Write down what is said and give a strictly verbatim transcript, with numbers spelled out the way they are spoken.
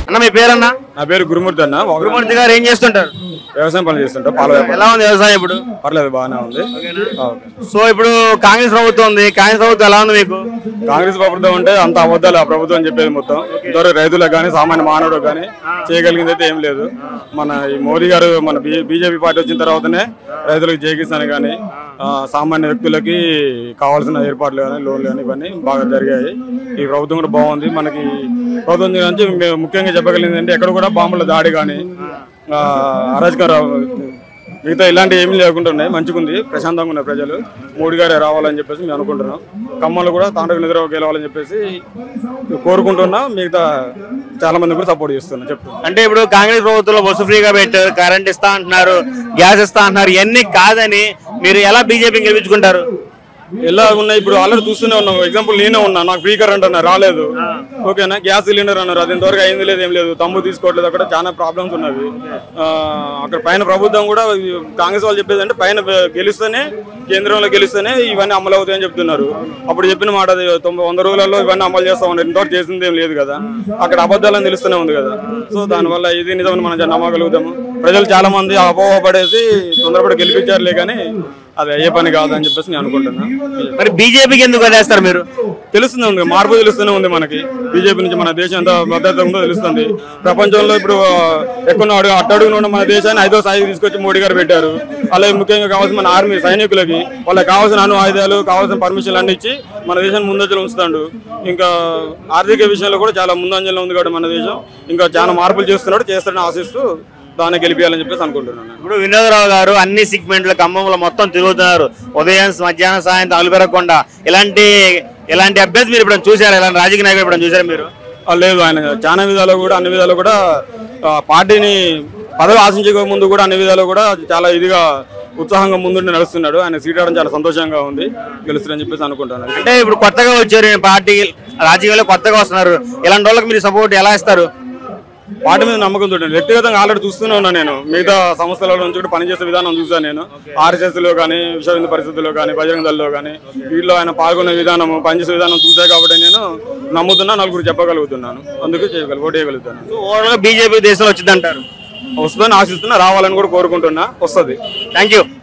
అన్న మీ పేరన్నా? నా పేరు గురుమూర్తి అన్న. గురుమూర్తి గారు ఏం చేస్తుంటారు? వ్యవసాయం పనులు చేస్తుంటారు. పాల ఎలా ఉంది వ్యవసాయం ఇప్పుడు? పర్లేదు, బాగానే ఉంది. సో ఇప్పుడు కాంగ్రెస్ ప్రభుత్వం ఉంది, కాంగ్రెస్ ప్రభుత్వం ఎలా ఉంది మీకు? కాంగ్రెస్ ప్రభుత్వం అంటే అంత అబద్ధాలు ఆ ప్రభుత్వం చెప్పేది మొత్తం. ఇంతవరకు రైతులకు కానీ సామాన్య మానవులకు కానీ చేయగలిగింది అయితే ఏం లేదు. మన ఈ మోదీ గారు మన బీజేపీ పార్టీ వచ్చిన తర్వాతనే రైతులకు జయకిసాన్ కానీ సామాన్య వ్యక్తులకి కావాల్సిన ఏర్పాట్లు కానీ లోన్లు కానీ ఇవన్నీ బాగా జరిగాయి. ఈ ప్రభుత్వం కూడా బాగుంది. మనకి ప్రభుత్వం నుంచి ముఖ్యంగా చెప్పగలిగింది అంటే ఎక్కడ కూడా బాంబుల దాడి కానీ అరాజకం మిగతా ఇలాంటి ఏమీ లేకుండా ఉన్నాయి. మంచిగా ఉంది, ప్రశాంతంగా ఉన్నాయి ప్రజలు. మోడీ గారే రావాలని చెప్పేసి మేము అనుకుంటున్నాం. ఖమ్మంలో కూడా తాండవ నిద్ర గెలవాలని చెప్పేసి కోరుకుంటున్నా. మిగతా చాలా మంది కూడా సపోర్ట్ చేస్తున్నాం. చెప్తాను అంటే ఇప్పుడు కాంగ్రెస్ ప్రభుత్వంలో బస్సు ఫ్రీగా పెట్టారు, కరెంట్ ఇస్తా అంటున్నారు, గ్యాస్ ఇస్తా అంటున్నారు. ఇవన్నీ కాదని మీరు ఎలా బీజేపీని గెలిపించుకుంటారు? ఎలా ఉన్నాయి ఇప్పుడు ఆల్రెడీ చూస్తూనే ఉన్నాం. ఎగ్జాంపుల్ నేనే ఉన్నా, నాకు ఫ్రీ కరెంట్ అన్నారు, రాలేదు. ఓకేనా, గ్యాస్ సిలిండర్ అన్నారు, అది ఇంతవరకు అయింది లేదు, ఏం లేదు. తమ్ము తీసుకోవట్లేదు. అక్కడ చాలా ప్రాబ్లమ్స్ ఉన్నవి. అక్కడ పైన ప్రభుత్వం కూడా కాంగ్రెస్ వాళ్ళు చెప్పేది అంటే పైన గెలిస్తేనే, కేంద్రంలో గెలిస్తేనే ఇవన్నీ అమలు అవుతాయని చెప్తున్నారు. అప్పుడు చెప్పిన మాట తొంభై వంద రోజులలో ఇవన్నీ అమలు చేస్తా ఉన్నారు. ఇంతవరకు చేసింది ఏం లేదు కదా. అక్కడ అబద్ధాలని తెలుస్తూనే ఉంది కదా. సో దానివల్ల ఇది నిజమని మనం నమ్మగలుగుతాము. ప్రజలు చాలా మంది అపోహ పడేసి తొందరపడి గెలిపించారులే కానీ అది అయ్యే పని కాదని చెప్పేసి నేను అనుకుంటున్నా. మరి బీజేపీకి ఎందుకు వదిలేస్తారు మీరు? తెలుస్తూనే ఉంది, మార్పు తెలుస్తూనే ఉంది మనకి. బీజేపీ నుంచి మన దేశం ఎంత భద్రత ఉందో తెలుస్తుంది. ప్రపంచంలో ఇప్పుడు ఎక్కువ అట్టడుగున ఉన్న మన దేశాన్ని ఐదో స్థాయికి తీసుకొచ్చి మోడీ గారు పెట్టారు. అలాగే ముఖ్యంగా కావాల్సిన మన ఆర్మీ సైనికులకి వాళ్ళకి కావాల్సిన అణు ఆయుధాలు, కావాల్సిన పర్మిషన్లు అన్ని ఇచ్చి మన దేశాన్ని ముందంజలో ఉంచుతాడు. ఇంకా ఆర్థిక విషయంలో కూడా చాలా ముందంజలో ఉంది కాబట్టి మన దేశం ఇంకా చాలా మార్పులు చేస్తున్నాడు, చేస్తాడని ఆశిస్తూ దాన్ని గెలిపించాలని చెప్పేసి అనుకుంటున్నాను. ఇప్పుడు వినోదరావు గారు అన్ని సెగ్మెంట్ల ఖమ్మంలో మొత్తం తిరుగుతున్నారు. ఉదయం మధ్యాహ్నం సాయంత్రం అలుపెరగకుండా ఇలాంటి ఇలాంటి అభ్యర్థి మీరు ఇప్పుడు చూసారా? ఇలాంటి రాజకీయ నాయకులు ఇప్పుడు చూసారా మీరు? లేదు, ఆయన చాలా విధాలు కూడా అన్ని విధాలు కూడా పార్టీని పదవి ఆశించక ముందు కూడా అన్ని విధాలు కూడా చాలా ఇదిగా ఉత్సాహంగా ముందుండి నడుస్తున్నాడు. ఆయన సీట్ రావడం చాలా సంతోషంగా ఉంది. గెలుస్తారని చెప్పేసి అనుకుంటున్నాను. అంటే ఇప్పుడు కొత్తగా వచ్చారు పార్టీ రాజకీయాల్లో, కొత్తగా వస్తున్నారు. ఇలాంటి వాళ్ళకి మీరు సపోర్ట్ ఎలా ఇస్తారు? పార్టీ మీద నమ్మకం చూడండి. వ్యక్తిగతంగా ఆల్రెడీ చూస్తూనే ఉన్నా నేను. మిగతా సంస్థల నుంచి కూడా పనిచేసే విధానం చూసాను నేను. ఆర్ఎస్ఎస్ లో కానీ, విశ్వ హిందూ పరిస్థితుల్లో కానీ, బజరంగ దళలో కానీ వీటిలో ఆయన పాల్గొనే విధానం, పనిచేసే విధానం చూసా కాబట్టి నేను నమ్ముతున్నా, నలుగురు చెప్పగలుగుతున్నాను. అందుకే చేయగల ఓటు వేయగలుగుతాను. ఓవరాల్ గా బీజేపీ దేశంలో వచ్చిందంటారు? వస్తుందని ఆశిస్తున్నా, రావాలని కూడా కోరుకుంటున్నా. వస్తుంది. Thank you.